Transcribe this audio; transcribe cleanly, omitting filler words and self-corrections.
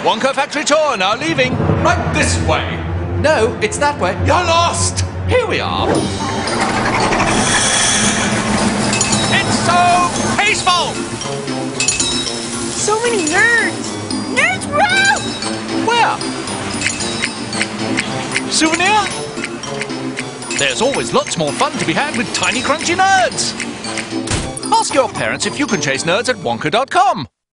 Wonka Factory Tour, now leaving. Right this way. No, it's that way. You're lost. Here we are. It's so peaceful! So many nerds! Nerds row! Where? Souvenir? There's always lots more fun to be had with tiny crunchy nerds. Ask your parents if you can chase nerds at Wonka.com.